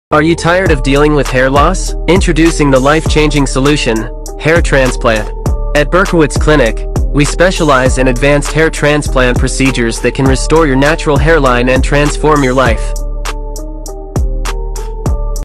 Are you tired of dealing with hair loss? Introducing the life-changing solution, hair transplant. At Berkowits Clinic, we specialize in advanced hair transplant procedures that can restore your natural hairline and transform your life.